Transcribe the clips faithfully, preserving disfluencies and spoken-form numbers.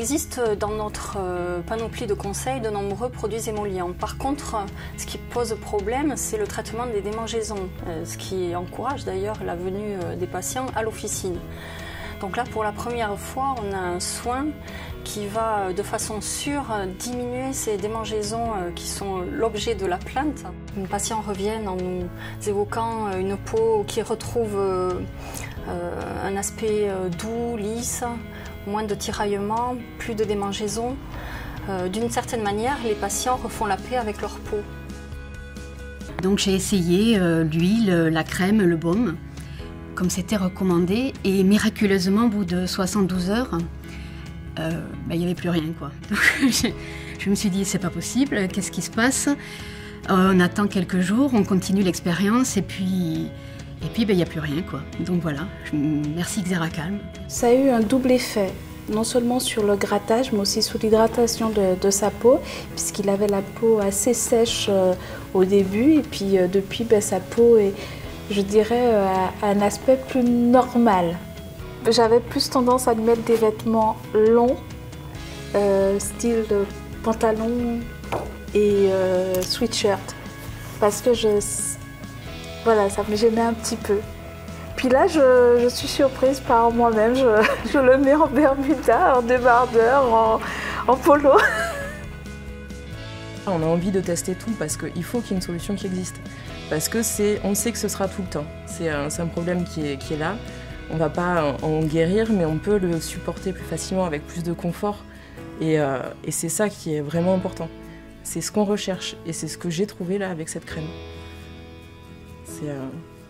existe dans notre panoplie de conseils de nombreux produits émollients. Par contre, ce qui pose problème, c'est le traitement des démangeaisons, ce qui encourage d'ailleurs la venue des patients à l'officine. Donc là, pour la première fois, on a un soin qui va de façon sûre diminuer ces démangeaisons qui sont l'objet de la plainte. Les patients reviennent en nous évoquant une peau qui retrouve un aspect doux, lisse, moins de tiraillements, plus de démangeaisons. D'une certaine manière, les patients refont la paix avec leur peau. Donc j'ai essayé l'huile, la crème, le baume, comme c'était recommandé, et miraculeusement, au bout de soixante-douze heures, euh, ben, il n'y avait plus rien, quoi. Donc, je, je me suis dit, c'est pas possible, qu'est-ce qui se passe? euh, On attend quelques jours, on continue l'expérience, et puis, et puis ben, il n'y a plus rien, quoi. Donc voilà, je, merci Xeracalm. Ça a eu un double effet, non seulement sur le grattage, mais aussi sur l'hydratation de, de sa peau, puisqu'il avait la peau assez sèche euh, au début, et puis euh, depuis, ben, sa peau est, je dirais, à un aspect plus normal. J'avais plus tendance à lui mettre des vêtements longs, euh, style pantalon et euh, sweatshirt, parce que je, voilà, ça me gênait un petit peu. Puis là, je, je suis surprise par moi-même, je, je le mets en bermuda, en débardeur, en, en polo. On a envie de tester tout parce qu'il faut qu'il y ait une solution qui existe. Parce que c'est, on sait que ce sera tout le temps. C'est un, c'est un problème qui est, qui est là. On ne va pas en, en guérir, mais on peut le supporter plus facilement avec plus de confort. Et, euh, et c'est ça qui est vraiment important. C'est ce qu'on recherche et c'est ce que j'ai trouvé là avec cette crème. C'est... Euh...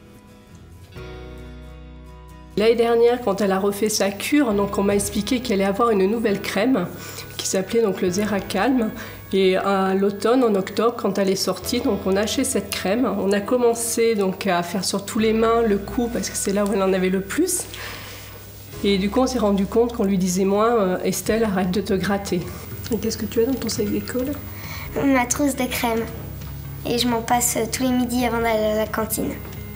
L'année dernière, quand elle a refait sa cure, donc on m'a expliqué qu'elle allait avoir une nouvelle crème qui s'appelait donc le Xeracalm. Et à l'automne, en octobre, quand elle est sortie, donc on a acheté cette crème. On a commencé donc à faire surtout les mains, le cou, parce que c'est là où elle en avait le plus. Et du coup, on s'est rendu compte qu'on lui disait moins « Estelle, arrête de te gratter ». Et qu'est-ce que tu as dans ton sac d'école? Ma trousse de crème. Et je m'en passe tous les midis avant d'aller à la cantine.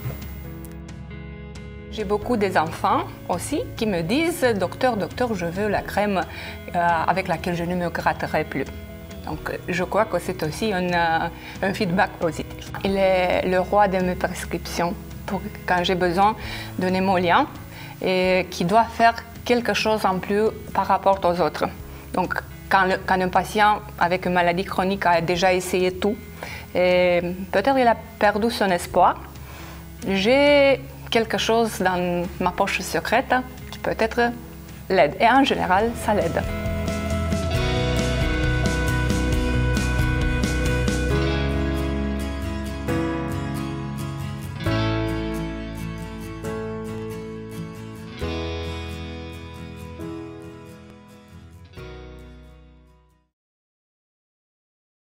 J'ai beaucoup des enfants aussi qui me disent « Docteur, docteur, je veux la crème euh, avec laquelle je ne me gratterai plus ». Donc je crois que c'est aussi un, un feedback positif. Il est le roi de mes prescriptions pour quand j'ai besoin d'un émollient et qui doit faire quelque chose en plus par rapport aux autres. Donc quand, le, quand un patient avec une maladie chronique a déjà essayé tout, et peut-être il a perdu son espoir, j'ai quelque chose dans ma poche secrète qui peut-être l'aide. Et en général, ça l'aide.